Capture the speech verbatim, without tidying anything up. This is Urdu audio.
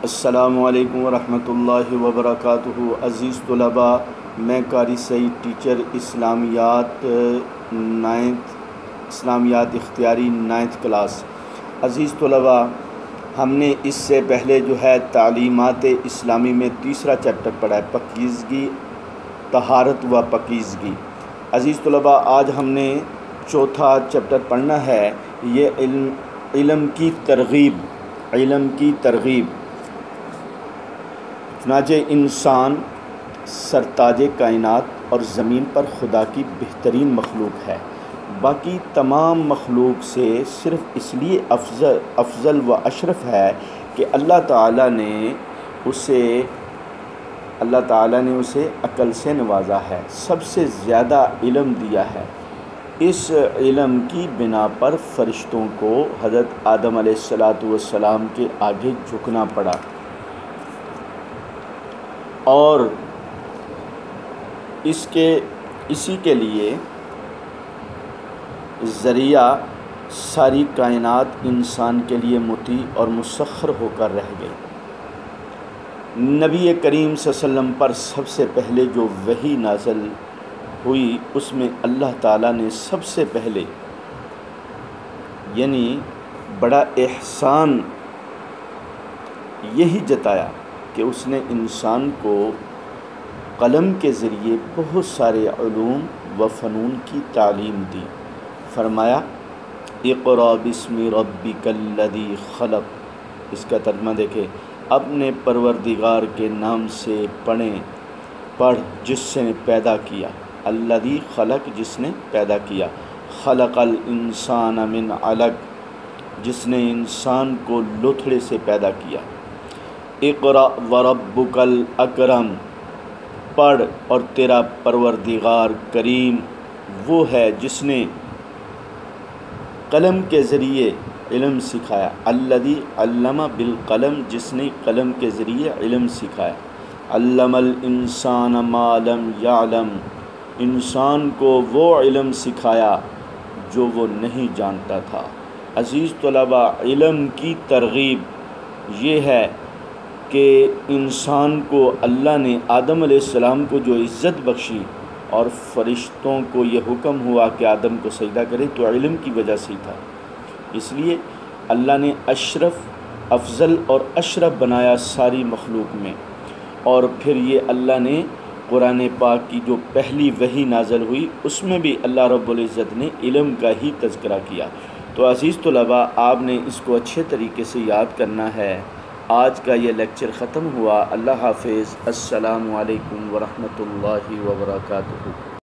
السلام علیکم ورحمۃ اللہ وبرکاتہ۔ عزیز طلباء، میں قاری سعید ٹیچر اسلامیات نائنتھ اسلامیات اختیاری نائنتھ کلاس۔ عزیز طلباء، ہم نے اس سے پہلے جو ہے تعلیمات اسلامی میں تیسرا چیپٹر پڑھا ہے، پاکیزگی، طہارت و پاکیزگی۔ عزیز طلباء، آج ہم نے چوتھا چیپٹر پڑھنا ہے، یہ علم علم کی ترغیب علم کی ترغیب چنانچہ انسان سرتاج کائنات اور زمین پر خدا کی بہترین مخلوق ہے، باقی تمام مخلوق سے صرف اس لیے افضل افضل و اشرف ہے کہ اللہ تعالیٰ نے اسے اللہ تعالیٰ نے اسے عقل سے نوازا ہے، سب سے زیادہ علم دیا ہے۔ اس علم کی بنا پر فرشتوں کو حضرت آدم علیہ الصلاۃ والسلام کے آگے جھکنا پڑا، اور اس کے اسی کے لیے ذریعہ ساری کائنات انسان کے لیے مطیع اور مسخر ہو کر رہ گئی۔ نبی کریم صلی اللہ علیہ وسلم پر سب سے پہلے جو وحی نازل ہوئی، اس میں اللہ تعالیٰ نے سب سے پہلے یعنی بڑا احسان یہی جتایا کہ اس نے انسان کو قلم کے ذریعے بہت سارے علوم و فنون کی تعلیم دی۔ فرمایا اقرأ باسم ربک الذی خلق، اس کا ترجمہ دیکھیں، اپنے پروردگار کے نام سے پڑھیں پڑھ جس سے پیدا کیا، الذی خلق، جس نے پیدا کیا، خلق الانسان من علق، جس نے انسان کو لوتھڑے سے پیدا کیا۔ اقرأ وربک الاکرم، پڑھ اور تیرا پروردگار کریم وہ ہے جس نے قلم کے ذریعے علم سکھایا، الذی علم بالقلم، جس نے قلم کے ذریعے علم سکھایا، علم الانسان ما لم یعلم، انسان کو وہ علم سکھایا جو وہ نہیں جانتا تھا۔ عزیز طلباء، علم کی ترغیب یہ ہے کہ انسان کو اللہ نے آدم علیہ السلام کو جو عزت بخشی اور فرشتوں کو یہ حکم ہوا کہ آدم کو سجدہ کرے، تو علم کی وجہ سے تھا۔ اس لیے اللہ نے اشرف افضل اور اشرف بنایا ساری مخلوق میں، اور پھر یہ اللہ نے قرآن پاک کی جو پہلی وحی نازل ہوئی، اس میں بھی اللہ رب العزت نے علم کا ہی تذکرہ کیا۔ تو عزیز طلباء، آپ نے اس کو اچھے طریقے سے یاد کرنا ہے۔ آج کا یہ لیکچر ختم ہوا۔ اللہ حافظ۔ السلام علیکم ورحمۃ اللہ وبرکاتہ۔